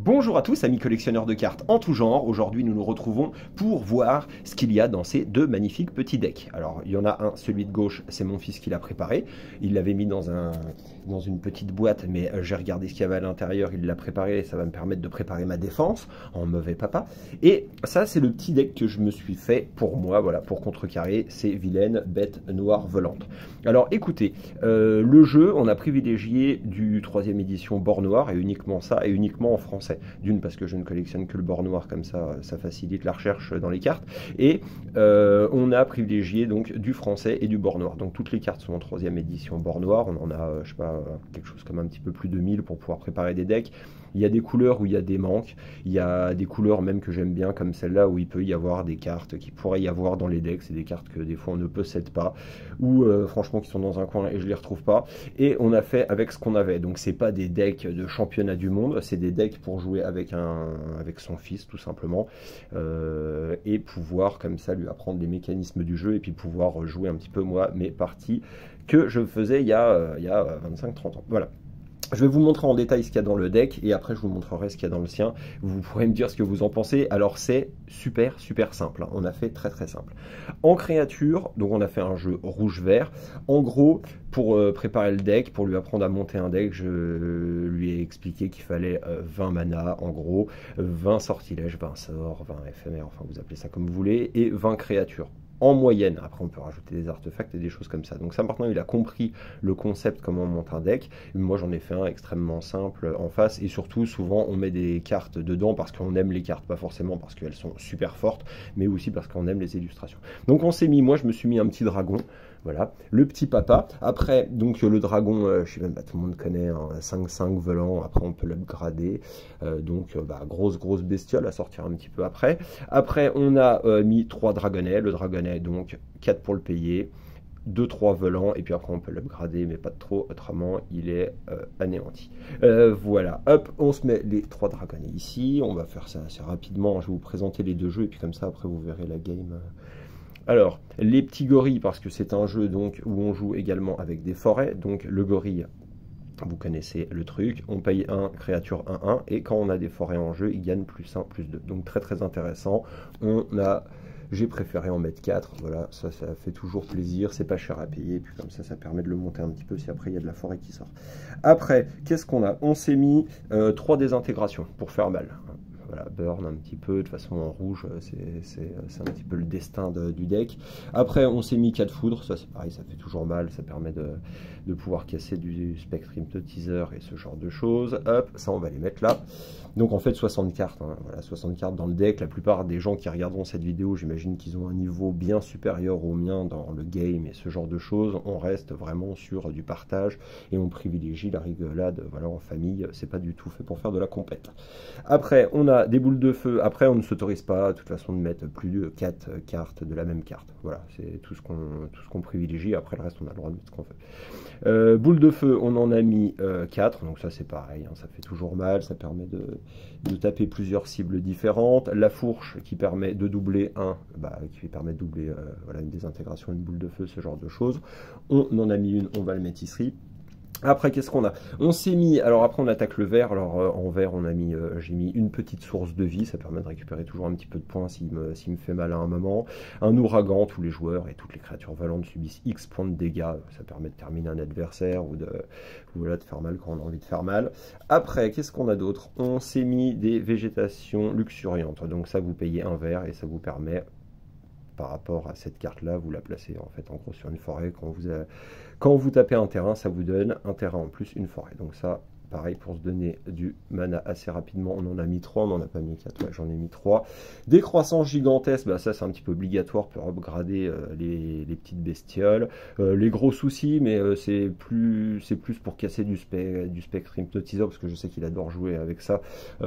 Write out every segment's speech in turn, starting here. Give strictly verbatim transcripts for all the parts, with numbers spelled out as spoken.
Bonjour à tous, amis collectionneurs de cartes en tout genre. Aujourd'hui, nous nous retrouvons pour voir ce qu'il y a dans ces deux magnifiques petits decks. Alors, il y en a un, celui de gauche, c'est mon fils qui l'a préparé. Il l'avait mis dans, un, dans une petite boîte, mais j'ai regardé ce qu'il y avait à l'intérieur. Il l'a préparé et ça va me permettre de préparer ma défense en mauvais papa. Et ça, c'est le petit deck que je me suis fait pour moi, voilà, pour contrecarrer ces vilaines bêtes noires volantes. Alors, écoutez, euh, le jeu, on a privilégié du troisième édition bord noir et uniquement ça, et uniquement en français. D'une, parce que je ne collectionne que le bord noir, comme ça, ça facilite la recherche dans les cartes. Et euh, on a privilégié donc du français et du bord noir. Donc toutes les cartes sont en troisième édition bord noir. On en a, euh, je sais pas, quelque chose comme un petit peu plus de mille pour pouvoir préparer des decks. Il y a des couleurs où il y a des manques. Il y a des couleurs même que j'aime bien, comme celle-là, où il peut y avoir des cartes qui pourraient y avoir dans les decks. C'est des cartes que des fois on ne possède pas, ou euh, franchement qui sont dans un coin et je les retrouve pas. Et on a fait avec ce qu'on avait. Donc c'est pas des decks de championnat du monde, c'est des decks pour jouer avec, un, avec son fils tout simplement, euh, et pouvoir comme ça lui apprendre les mécanismes du jeu et puis pouvoir jouer un petit peu moi mes parties que je faisais il y a, euh, il y a vingt-cinq trente ans. Voilà. Je vais vous montrer en détail ce qu'il y a dans le deck et après je vous montrerai ce qu'il y a dans le sien. Vous pourrez me dire ce que vous en pensez. Alors c'est super super simple, on a fait très très simple. En créature, donc on a fait un jeu rouge-vert. En gros, pour euh, préparer le deck, pour lui apprendre à monter un deck, je euh, lui ai expliqué qu'il fallait euh, vingt mana en gros, vingt sortilèges, vingt sorts, vingt éphémères, enfin vous appelez ça comme vous voulez, et vingt créatures. En moyenne, après on peut rajouter des artefacts et des choses comme ça. Donc ça maintenant il a compris le concept, comment on monte un deck. Moi j'en ai fait un extrêmement simple en face et surtout souvent on met des cartes dedans parce qu'on aime les cartes, pas forcément parce qu'elles sont super fortes, mais aussi parce qu'on aime les illustrations. Donc on s'est mis, moi je me suis mis un petit dragon. Voilà, le petit papa. Après, donc le dragon, euh, je sais même pas, tout le monde connaît, hein, cinq cinq volant. Après, on peut l'upgrader. Euh, donc, euh, bah, grosse, grosse bestiole à sortir un petit peu après. Après, on a euh, mis trois dragonnets. Le dragonnet, donc, quatre pour le payer. deux trois volants. Et puis après, on peut l'upgrader, mais pas de trop. Autrement, il est euh, anéanti. Euh, voilà, hop, on se met les trois dragonnets ici. On va faire ça assez rapidement. Je vais vous présenter les deux jeux. Et puis comme ça, après, vous verrez la game. Euh, Alors, les petits gorilles, parce que c'est un jeu donc où on joue également avec des forêts. Donc le gorille, vous connaissez le truc, on paye un créature un un, et quand on a des forêts en jeu, il gagne plus un, plus deux. Donc très très intéressant. On a, j'ai préféré en mettre quatre, voilà, ça ça fait toujours plaisir, c'est pas cher à payer, et puis comme ça, ça permet de le monter un petit peu si après il y a de la forêt qui sort. Après, qu'est-ce qu'on a? On s'est mis euh, trois désintégrations pour faire mal. Voilà, burn un petit peu, de toute façon en rouge, c'est un petit peu le destin de, du deck. Après, on s'est mis quatre foudres, ça c'est pareil, ça fait toujours mal, ça permet de, de pouvoir casser du Spectre Hypnotizer et ce genre de choses. Hop, ça on va les mettre là. Donc en fait soixante cartes, hein, voilà, soixante cartes dans le deck. La plupart des gens qui regarderont cette vidéo, j'imagine qu'ils ont un niveau bien supérieur au mien dans le game et ce genre de choses. On reste vraiment sur du partage et on privilégie la rigolade, voilà, en famille, c'est pas du tout fait pour faire de la compète. Après, on a des boules de feu. Après, on ne s'autorise pas, de toute façon, de mettre plus de quatre cartes de la même carte. Voilà, c'est tout ce qu'on tout ce qu'on privilégie. Après, le reste, on a le droit de mettre ce qu'on fait. Euh, boules de feu, on en a mis euh, quatre. Donc ça, c'est pareil. Hein, ça fait toujours mal. Ça permet de, de taper plusieurs cibles différentes. La fourche qui permet de doubler un, bah, qui permet de doubler euh, voilà, une désintégration, une boule de feu, ce genre de choses. On en a mis une, on va le mettre ici. Après, qu'est-ce qu'on a? On s'est mis, alors après on attaque le vert, alors euh, en vert on a mis, euh, j'ai mis une petite source de vie, ça permet de récupérer toujours un petit peu de points s'il me, s'il me fait mal à un moment. Un ouragan, tous les joueurs et toutes les créatures volantes subissent X points de dégâts, ça permet de terminer un adversaire ou de, voilà, de faire mal quand on a envie de faire mal. Après, qu'est-ce qu'on a d'autre? On s'est mis des végétations luxuriantes, donc ça vous payez un vert et ça vous permet, par rapport à cette carte là, vous la placez en fait en gros sur une forêt. Quand vous, a... quand vous tapez un terrain, ça vous donne un terrain en plus, une forêt. Donc ça, pareil, pour se donner du mana assez rapidement, on en a mis trois, on n'en a pas mis quatre, ouais, j'en ai mis trois. Des croissances gigantesques, bah ça c'est un petit peu obligatoire pour upgrader euh, les, les petites bestioles. Euh, les gros soucis, mais euh, c'est plus, c'est plus pour casser du, spe du Spectre Hypnotizer, parce que je sais qu'il adore jouer avec ça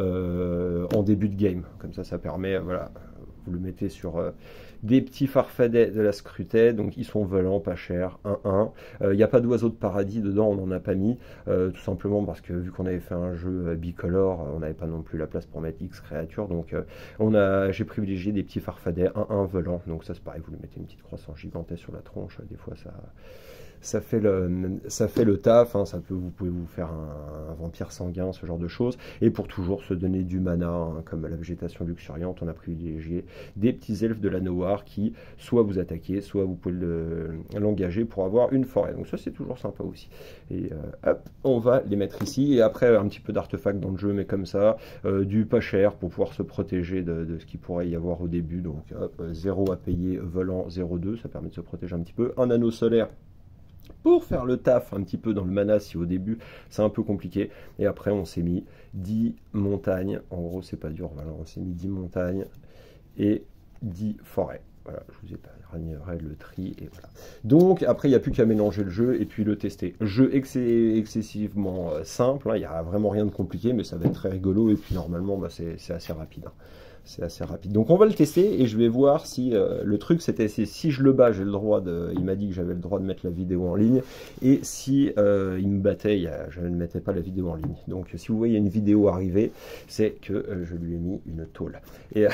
euh, en début de game. Comme ça, ça permet, voilà, vous le mettez sur euh, des petits farfadets de la Scrutée, donc ils sont volants, pas chers, un un. Il euh, n'y a pas d'oiseau de paradis dedans, on n'en a pas mis, euh, tout simplement parce que vu qu'on avait fait un jeu euh, bicolore, on n'avait pas non plus la place pour mettre X créatures, donc euh, on a, j'ai privilégié des petits farfadets, un un volants, donc ça c'est pareil, vous lui mettez une petite croissance gigantesque sur la tronche, des fois ça... Ça fait le, ça fait le taf, hein, ça peut, vous pouvez vous faire un, un vampire sanguin, ce genre de choses. Et pour toujours se donner du mana, hein, comme la végétation luxuriante, on a privilégié des petits elfes de la Noire qui soit vous attaquez, soit vous pouvez l'engager pour avoir une forêt. Donc ça c'est toujours sympa aussi. Et euh, hop, on va les mettre ici. Et après un petit peu d'artefacts dans le jeu, mais comme ça, euh, du pas cher pour pouvoir se protéger de, de ce qu'il pourrait y avoir au début. Donc hop, zéro à payer, volant zéro deux, ça permet de se protéger un petit peu. Un anneau solaire pour faire le taf un petit peu dans le mana si au début c'est un peu compliqué. Et après on s'est mis dix montagnes, en gros c'est pas dur, voilà, on s'est mis dix montagnes et dix forêts. Voilà, je vous épargnerai le tri et voilà. Donc après il n'y a plus qu'à mélanger le jeu et puis le tester. Jeu ex excessivement euh, simple, hein, il n'y a vraiment rien de compliqué, mais ça va être très rigolo et puis normalement bah, c'est assez rapide. Hein. C'est assez rapide. Donc on va le tester et je vais voir si euh, le truc c'était si je le bats, j'ai le droit de. Il m'a dit que j'avais le droit de mettre la vidéo en ligne. Et si euh, il me battait, il a, je ne mettais pas la vidéo en ligne. Donc si vous voyez une vidéo arriver, c'est que euh, je lui ai mis une tôle. Et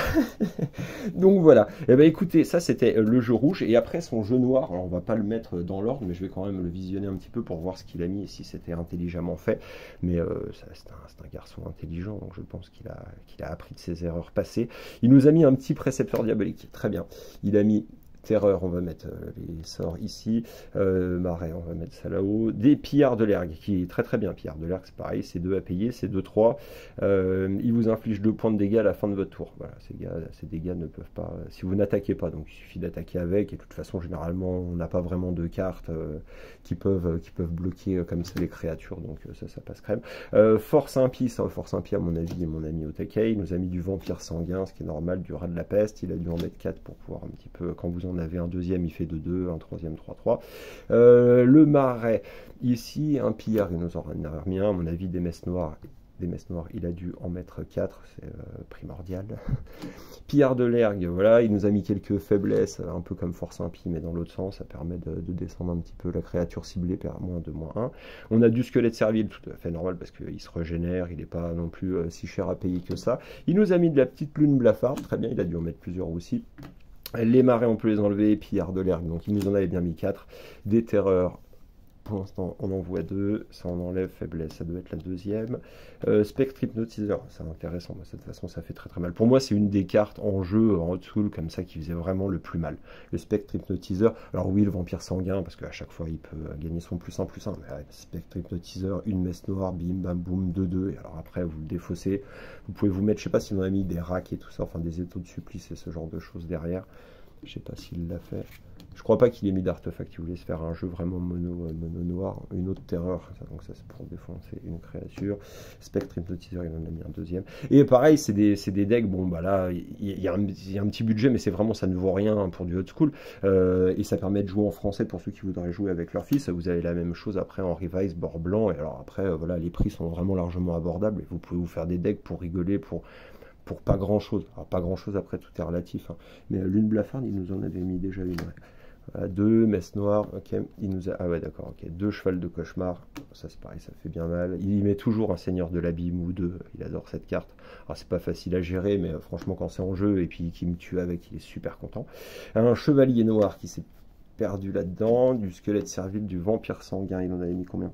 donc voilà. Et ben écoutez, ça c'était le jeu rouge. Et après son jeu noir, alors on va pas le mettre dans l'ordre, mais je vais quand même le visionner un petit peu pour voir ce qu'il a mis et si c'était intelligemment fait. Mais euh, c'est un, un garçon intelligent, donc je pense qu'il a, qu'il a appris de ses erreurs passées. Il nous a mis un petit précepteur diabolique, très bien. Il a mis terreur, on va mettre euh, les sorts ici. Euh, marais, on va mettre ça là-haut. Des pillards de l'ergue, qui est très très bien. Pillards de l'ergue, c'est pareil, c'est deux à payer, c'est deux trois. Euh, il vous inflige deux points de dégâts à la fin de votre tour. Voilà, ces, gars, ces dégâts ne peuvent pas... Si vous n'attaquez pas, donc il suffit d'attaquer avec. Et de toute façon, généralement, on n'a pas vraiment de cartes euh, qui, peuvent, qui peuvent bloquer euh, comme ça les créatures. Donc euh, ça, ça passe crème. Euh, force impie, ça, force impie, à mon avis, est mon ami au taquet. Il nous a mis du vampire sanguin, ce qui est normal, du rat de la peste. Il a dû en mettre quatre pour pouvoir un petit peu... Quand vous en avez un deuxième, il fait deux deux, un troisième trois trois. Euh, le marais, ici, un pillard, il nous en a remis un, à mon avis, des messes noires. Des messes noires, il a dû en mettre quatre, c'est euh, primordial. Pillard de l'ergue, voilà, il nous a mis quelques faiblesses, un peu comme force impie, mais dans l'autre sens, ça permet de, de descendre un petit peu la créature ciblée, par moins deux, moins un. On a du squelette servile, tout à fait normal, parce qu'il se régénère, il n'est pas non plus euh, si cher à payer que ça. Il nous a mis de la petite lune blafarde, très bien, il a dû en mettre plusieurs aussi. Les marais, on peut les enlever, pillard de l'ergue, donc il nous en avait bien mis quatre. Des terreurs, pour l'instant, on en voit deux, ça on enlève, faiblesse, ça doit être la deuxième. Euh, Spectre Hypnotiseur, c'est intéressant, de cette façon ça fait très très mal. Pour moi, c'est une des cartes en jeu, en old school, comme ça, qui faisait vraiment le plus mal. Le Spectre Hypnotiseur, alors oui, le vampire sanguin, parce qu'à chaque fois, il peut gagner son plus un, plus un. Mais ouais, Spectre Hypnotiseur, une messe noire, bim, bam, boum, deux deux, et alors après, vous le défaussez. Vous pouvez vous mettre, je sais pas si on a mis des racks et tout ça, enfin des étaux de supplice et ce genre de choses derrière. Je sais pas s'il l'a fait. Je crois pas qu'il ait mis d'artefact. Il voulait se faire un jeu vraiment mono, mono noir. Une autre terreur. Donc ça c'est pour défoncer une créature. Spectre Hypnotiseur, il en a mis un deuxième. Et pareil, c'est des, des decks. Bon bah là, il y, y, y, a un petit budget, mais c'est vraiment, ça ne vaut rien pour du old school. Euh, et ça permet de jouer en français pour ceux qui voudraient jouer avec leur fils. Vous avez la même chose après en revise, bord blanc. Et alors après, euh, voilà, les prix sont vraiment largement abordables. Et vous pouvez vous faire des decks pour rigoler, pour... pour pas grand chose. Alors pas grand chose, après tout est relatif, hein. Mais euh, Lune Blafarde, il nous en avait mis déjà une. Ouais. Voilà, deux, messe noire, ok, il nous a, ah ouais d'accord, ok, deux cheval de cauchemar, ça c'est pareil, ça fait bien mal. Il y met toujours un seigneur de l'abîme ou deux, il adore cette carte. Alors c'est pas facile à gérer, mais euh, franchement quand c'est en jeu et puis qu'il me tue avec, il est super content. Un chevalier noir qui s'est perdu là-dedans, du squelette servile, du vampire sanguin, il en avait mis combien?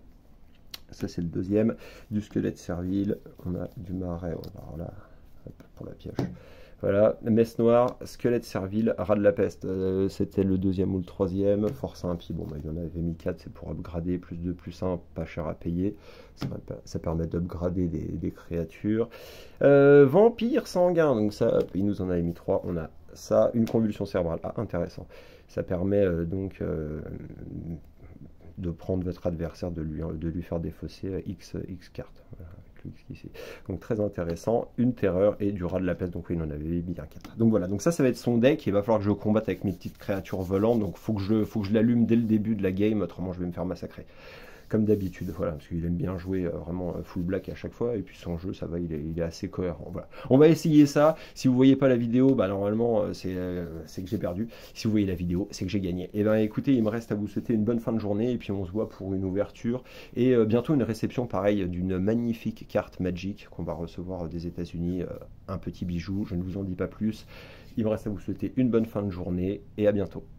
Ça c'est le deuxième, du squelette servile, on a du marais, alors là, hop, pour la pioche. Voilà, messe noire, squelette servile, rat de la peste, euh, c'était le deuxième ou le troisième, force impie, bon bah il y en avait mis quatre, c'est pour upgrader, plus deux, plus un, pas cher à payer, ça, ça permet d'upgrader des, des créatures. Euh, vampire sanguin, donc ça, hop, il nous en avait mis trois, on a ça, une convulsion cérébrale, ah intéressant, ça permet euh, donc... Euh, de prendre votre adversaire, de lui, de lui faire défausser X, X cartes. Voilà, avec le X ici. Donc très intéressant, une terreur et du rat de la peste, donc oui, il en avait mis un quatre. Donc voilà, donc ça, ça va être son deck, il va falloir que je combatte avec mes petites créatures volantes, donc il faut que je, faut que je l'allume dès le début de la game, autrement je vais me faire massacrer. Comme d'habitude, voilà, parce qu'il aime bien jouer euh, vraiment full black à chaque fois, et puis son jeu, ça va, il est, il est assez cohérent. Voilà. On va essayer ça. Si vous voyez pas la vidéo, bah normalement, euh, c'est euh, que j'ai perdu. Si vous voyez la vidéo, c'est que j'ai gagné. Et ben écoutez, il me reste à vous souhaiter une bonne fin de journée, et puis on se voit pour une ouverture, et euh, bientôt une réception, pareil, d'une magnifique carte Magic qu'on va recevoir des États-Unis, euh, un petit bijou, je ne vous en dis pas plus. Il me reste à vous souhaiter une bonne fin de journée, et à bientôt.